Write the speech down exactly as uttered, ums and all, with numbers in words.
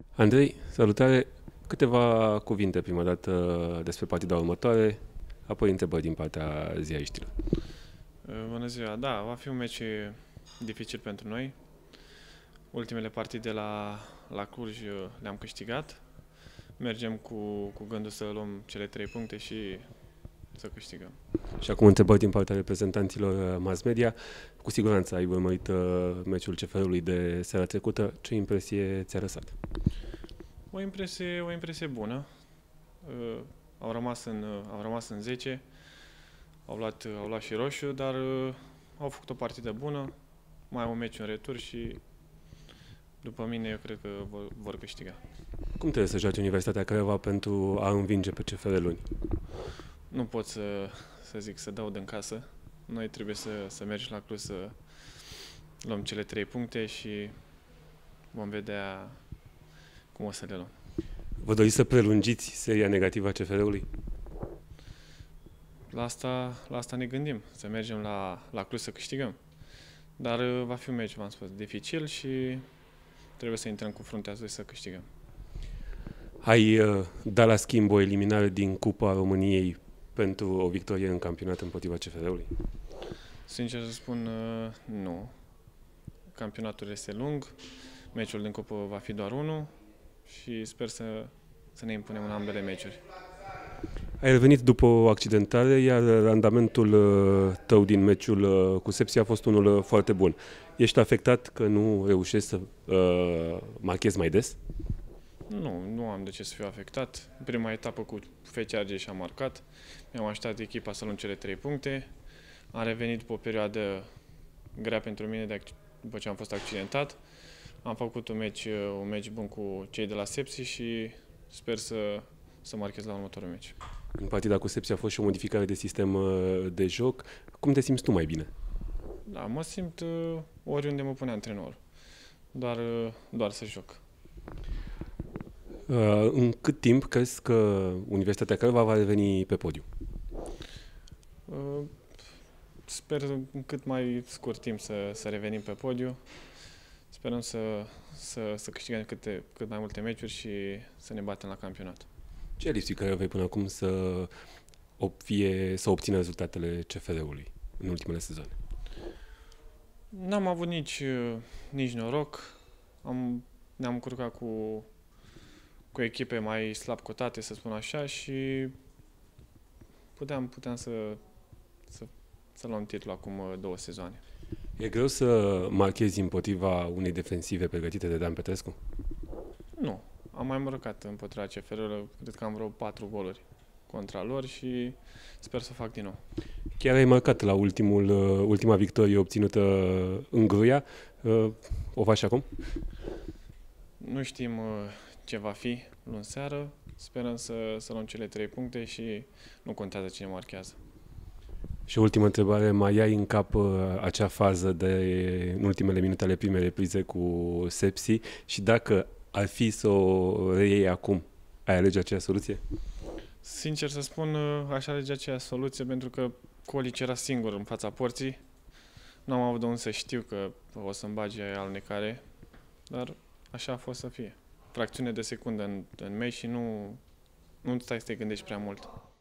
Andrei, salutare! Câteva cuvinte prima dată despre partida următoare, apoi întrebări din partea ziariștilor. Bună ziua! Da, va fi un meci dificil pentru noi. Ultimele partide la, la Cluj le-am câștigat. Mergem cu, cu gândul să luăm cele trei puncte și să câștigăm. Și acum întrebări din partea reprezentanților mass media. Cu siguranță ai urmărit uh, meciul C F R-ului de seara trecută. Ce impresie ți-a lăsat? O impresie, o impresie bună. Uh, au, rămas în, uh, au rămas în zece, au luat, au luat și roșu, dar uh, au făcut o partidă bună. Mai au un meci în retur și după mine eu cred că vor, vor câștiga. Cum trebuie să joace Universitatea Craiova pentru a învinge pe C F R luni? Nu pot să, să zic să dau din casă. Noi trebuie să, să mergem la Cluj să luăm cele trei puncte și vom vedea cum o să le luăm. Vă doriți să prelungiți seria negativă a C F R-ului? La asta, la asta ne gândim, să mergem la, la Cluj să câștigăm. Dar va fi un meci, v-am spus, dificil și trebuie să intrăm cu fruntea sus să câștigăm. Ai uh, dat la schimb o eliminare din Cupa României pentru o victorie în campionat împotriva C F R-ului? Sincer să spun, uh, nu. Campionatul este lung, meciul din cupă va fi doar unul și sper să, să ne impunem în ambele meciuri. Ai revenit după o accidentare, iar randamentul uh, tău din meciul uh, cu Sepsi a fost unul uh, foarte bun. Ești afectat că nu reușești să uh, marchezi mai des? Nu, nu am de ce să fiu afectat. În prima etapă cu F C Argeș și-am marcat. Mi-am așteptat echipa să luăm cele trei puncte. Am revenit după o perioadă grea pentru mine de după ce am fost accidentat. Am făcut un meci, un meci bun cu cei de la Sepsi și sper să, să marchez la următorul meci. În partida cu Sepsi a fost și o modificare de sistem uh, de joc. Cum te simți tu mai bine? Da, mă simt uh, oriunde mă pune antrenorul. Doar, uh, doar să joc. Uh, în cât timp crezi că Universitatea Craiova va reveni pe podium? Uh, sper în cât mai scurt timp să, să revenim pe podium. Sperăm să, să, să câștigăm câte, cât mai multe meciuri și să ne batem la campionat. Ce ai lipsit Craiovei până acum să, fie, să obțină rezultatele C F R-ului în ultimele sezoane? N-am avut nici, nici noroc. Am, ne-am încurcat cu, cu echipe mai slab cotate, să spun așa, și puteam, puteam să, să, să luăm titlul acum două sezoane. E greu să marchezi împotriva unei defensive pregătite de Dan Petrescu? Nu. Am mai marcat împotriva C F R-ului, cred că am vreo patru goluri contra lor și sper să o fac din nou. Chiar ai marcat la ultimul, ultima victorie obținută în Gruia. O faci acum? Nu știm ce va fi luni seară. Sperăm să, să luăm cele trei puncte și nu contează cine marchează. Și ultima întrebare, mai ai în cap acea fază de în ultimele minute ale primei reprize cu Sepsi și dacă ar fi să o reiei acum, ai alege aceeași soluție? Sincer să spun, aș alege aceeași soluție pentru că Colici era singur în fața porții. Nu am avut de unde să știu că o să-mi bage alunecare, dar așa a fost să fie. Fracțiune de secundă în, în meci și nu, nu stai să te gândești prea mult.